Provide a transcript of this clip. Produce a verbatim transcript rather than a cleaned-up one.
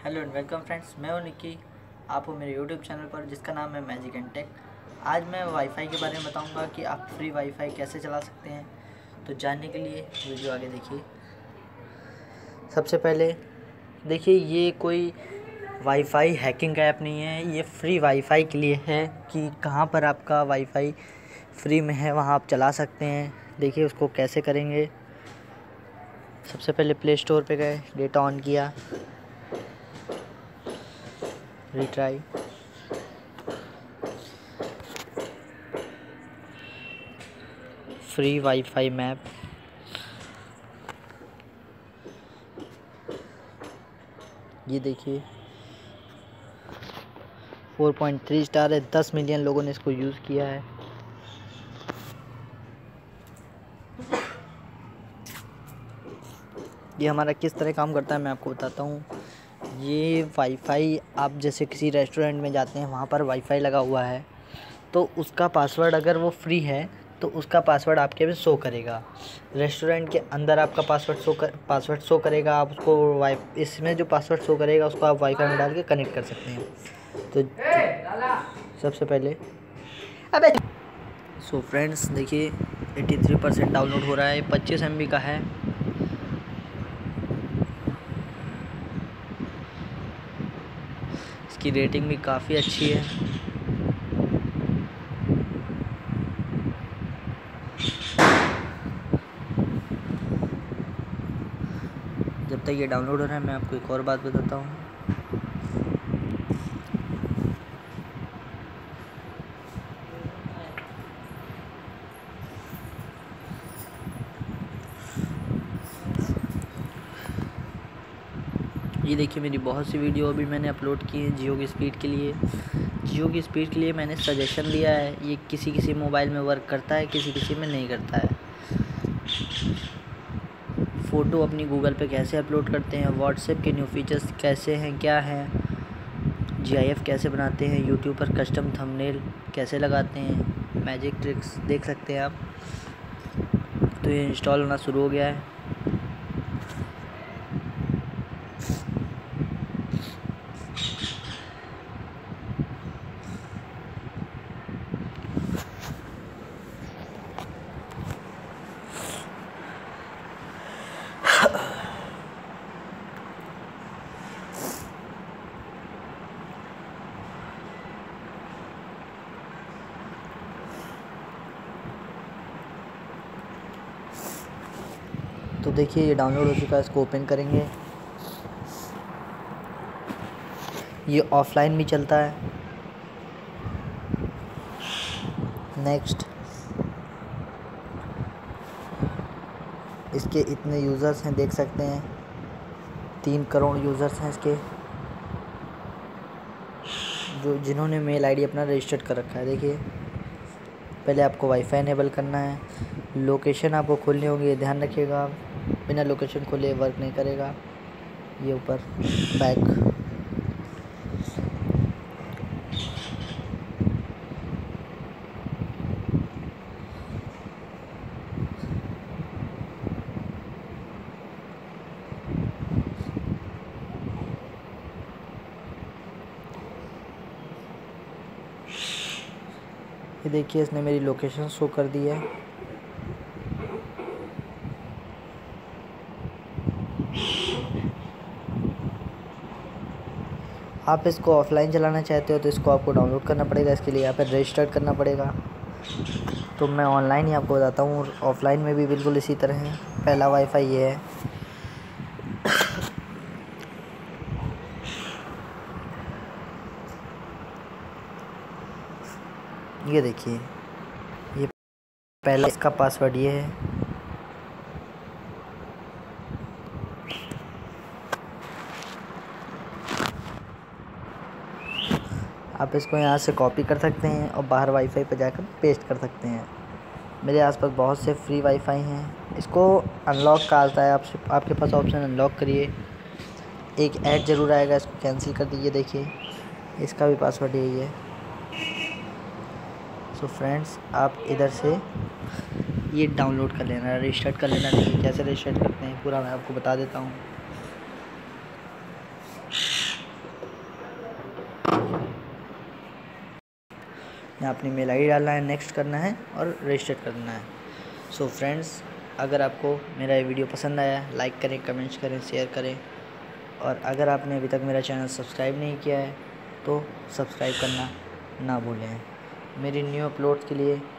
Hello and welcome friends, मैं हूं निक्की। आप हो मेरे यूट्यूब चैनल पर जिसका नाम है मैजिक एंड टेक। आज मैं वाईफाई के बारे में बताऊंगा कि आप फ्री वाईफाई कैसे चला सकते हैं। तो जानने के लिए वीडियो आगे देखिए। सबसे पहले देखिए, ये कोई वाईफाई हैकिंग का ऐप नहीं है, ये फ्री वाईफाई के लिए है कि कहाँ पर आपका वाईफाई फ्री में है वहाँ आप चला सकते हैं। देखिए उसको कैसे करेंगे। सबसे पहले प्ले स्टोर पे गए, डेटा ऑन किया, रिट्राई, फ्री वाईफाई मैप, ये देखिए चार पॉइंट तीन स्टार है, दस मिलियन लोगों ने इसको यूज़ किया है। ये हमारा किस तरह काम करता है मैं आपको बताता हूँ। ये वाईफाई, आप जैसे किसी रेस्टोरेंट में जाते हैं, वहाँ पर वाईफाई लगा हुआ है, तो उसका पासवर्ड अगर वो फ्री है तो उसका पासवर्ड आपके में शो करेगा। रेस्टोरेंट के अंदर आपका पासवर्ड शो कर पासवर्ड शो करेगा। आप उसको वाई इसमें जो पासवर्ड शो करेगा उसको आप वाईफाई में डाल के कनेक्ट कर सकते हैं। तो सबसे पहले अबे सो फ्रेंड्स देखिए तिरासी परसेंट डाउनलोड हो रहा है, पच्चीस एम बी का है। इसकी रेटिंग भी काफ़ी अच्छी है। जब तक ये डाउनलोड हो रहा है मैं आपको एक और बात बताता हूँ। ये देखिए मेरी बहुत सी वीडियो अभी मैंने अपलोड की है जियो की स्पीड के लिए। जियो की स्पीड के लिए मैंने सजेशन दिया है। ये किसी किसी मोबाइल में वर्क करता है, किसी किसी में नहीं करता है। फ़ोटो अपनी गूगल पे कैसे अपलोड करते हैं, व्हाट्सएप के न्यू फीचर्स कैसे हैं, क्या हैं, जी आई एफ कैसे बनाते हैं, यूट्यूब पर कस्टम थंबनेल कैसे लगाते हैं, मैजिक ट्रिक्स देख सकते हैं आप। तो ये इंस्टॉल होना शुरू हो गया है। तो देखिए ये डाउनलोड हो चुका है, इसको ओपन करेंगे। ये ऑफलाइन भी चलता है। नेक्स्ट, इसके इतने यूज़र्स हैं देख सकते हैं, तीन करोड़ यूज़र्स हैं इसके, जो जिन्होंने मेल आईडी अपना रजिस्टर्ड कर रखा है। देखिए पहले आपको वाईफाई इनेबल करना है, लोकेशन आपको खोलनी होगी, ध्यान रखिएगा बिना लोकेशन खोले वर्क नहीं करेगा। ये ऊपर बैक, ये देखिए इसने मेरी लोकेशन शो कर दी है। आप इसको ऑफलाइन चलाना चाहते हो तो इसको आपको डाउनलोड करना पड़ेगा। इसके लिए यहाँ पर रजिस्टर करना पड़ेगा। तो मैं ऑनलाइन ही आपको बताता हूँ, ऑफलाइन में भी बिल्कुल इसी तरह है। पहला वाईफाई ये है। ये देखिए ये पहला, इसका पासवर्ड ये है। आप इसको यहाँ से कॉपी कर सकते हैं और बाहर वाईफाई पर जाकर पेस्ट कर सकते हैं। मेरे आसपास बहुत से फ्री वाईफाई हैं। इसको अनलॉक का आता है, आपसे आपके पास ऑप्शन अनलॉक करिए। एक ऐड ज़रूर आएगा, इसको कैंसिल कर दीजिए। देखिए इसका भी पासवर्ड यही है। सो फ्रेंड्स, आप इधर से ये डाउनलोड कर लेना, रजिस्टर्ड कर लेना। देखिए कैसे रजिस्टर्ड करते हैं पूरा मैं आपको बता देता हूँ। यहाँ अपनी मेल आईडी डालना है, नेक्स्ट करना है और रजिस्टर करना है। सो फ्रेंड्स, अगर आपको मेरा ये वीडियो पसंद आया, लाइक करें, कमेंट्स करें, शेयर करें, और अगर आपने अभी तक मेरा चैनल सब्सक्राइब नहीं किया है तो सब्सक्राइब करना ना भूलें। मेरी न्यू अपलोड्स के लिए